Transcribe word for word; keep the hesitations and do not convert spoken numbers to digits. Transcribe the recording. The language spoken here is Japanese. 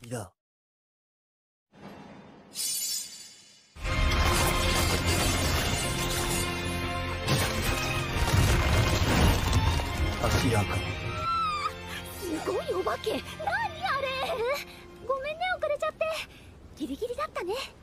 敵だ。明らか。 すごいお化け。何あれ。ごめんね、遅れちゃって。ギリギリだったね。